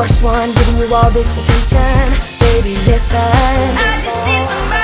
first one giving you all this attention. Baby, listen, I just need somebody.